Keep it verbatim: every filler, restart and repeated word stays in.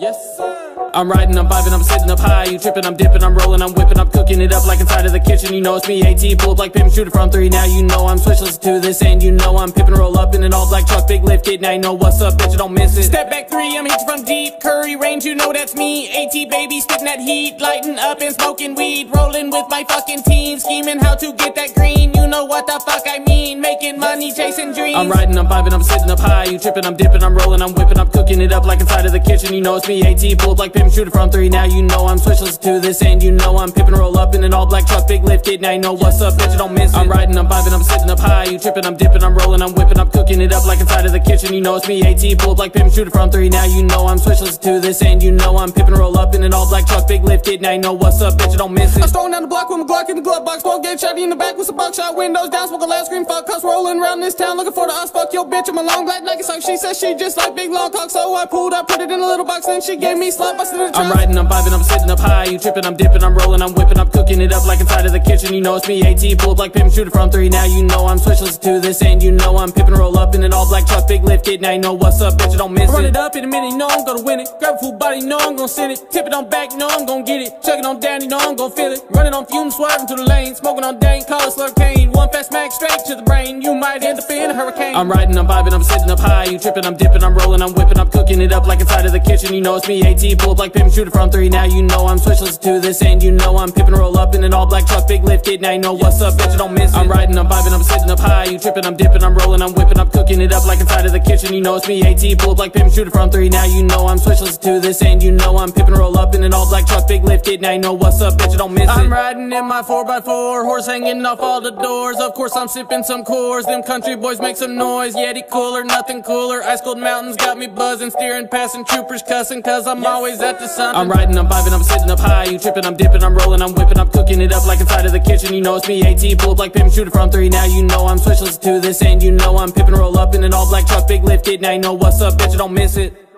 Yes, sir. I'm riding, I'm vibing, I'm sitting up high. You tripping, I'm dipping, I'm rolling, I'm whipping, I'm cooking it up like inside of the kitchen. You know it's me, AT, pull up like Pimp, shooter from three. Now you know I'm switchless to this, and you know I'm pippin', roll up in an all black truck, big lift kit. Now you know what's up, bitch, you don't miss it. Step back three, I'm hitting from deep, Curry range, you know that's me. AT baby, spitting that heat, lighting up and smoking weed, rolling with my fucking team, scheming how to get that green. You know what the fuck I mean, making money, chasing dreams. I'm riding, I'm vibing, I'm sitting up high. You tripping, I'm dipping, I'm rolling, I'm whipping, I'm cooking it up like inside of the kitchen. You know it's me, AT, pull up like Pimp, shooter from three. Now you know I'm switchless to this, and you know I'm pippin', roll up in an all black truck, big lift kit. Now you know what's up, bitch, you don't miss it. I'm riding, I'm vibing, I'm sitting up high. You tripping, I'm dipping, I'm rolling, I'm whipping, I'm cooking it up like inside of the kitchen. You know it's me, AT, pull up like Pimp, shooter from three. Now you know I'm switchless to this, and you know I'm pippin', roll up in an all black truck, big lift kit. Now you know what's up, bitch, you don't miss it. I'm strolling down the block with my Glock in the glove box, won't get shotty in the back with some buckshot, windows down, smoke a loud scream, fuck cuss, rolling around this town looking for the us, fuck your bitch. I'm a long black Nike sock, she said she just like big long cock, so I pulled up, put it in a little box, then she gave me slap, busted in the trap. I'm riding, I'm vibing, I'm sitting up high. You tripping, I'm dipping, I'm rolling, I'm whipping, I'm cooking it up like inside of the kitchen. You know it's me, AT, pull up like Pimp, shooter from three. Now you know I'm switchless to this, and you know I'm pippin', roll up in an all black truck, big lift kit. Now you know what's up, bitch, you don't miss it. Run it up in a minute, you know I'm gonna win it. Grab a full body, you know I'm gonna send it. Tip it on back, you know I'm gonna get it. Chuck it on down, you know I'm gonna feel it. Running on fumes, swerving through the lane, smoking on dang, call it slurricane. One fast smack straight to the brain, you might end up in a hurricane. I'm riding, I'm vibing, I'm sitting up high. You tripping, I'm dipping, I'm rolling, I'm whipping, I'm cooking it up like inside of the kitchen. You know it's me, AT, pull up like Pimp, shooter from three. Now you know I'm switchless to this, and you know I'm pippin', roll up in an all black truck, big lift kit. Now you know what's up, bitch, you don't miss it. I'm riding, I'm vibing, I'm sitting up high. You tripping, I'm dipping, I'm rolling, I'm whipping, I'm cooking it up like inside of the kitchen. You know it's me, AT, pull up like Pimp, shooter from three. Now you know I'm switchless to this, and you know I'm pippin', roll up in an all black truck, big lift kit. Now you know what's up, bitch, you don't miss it. I'm riding in my four by four, horse hanging off all the doors. Of course I'm sipping some Coors, them country boys make some noise. Yeti cooler, nothing cooler. Ice cold mountains got me buzzing, steering, passing troopers, cussing, cause I'm always at the sun. I'm riding, I'm vibing, I'm sitting up high. You tripping, I'm dipping, I'm rolling, I'm whipping, I'm cooking it up like inside of the kitchen. You know it's me, AT, pull up like Pimp, shooter from three. Now you know I'm switchless to this, and you know I'm pippin', roll up in an all black truck, big lift kit. Now you know what's up, bitch, you don't miss it.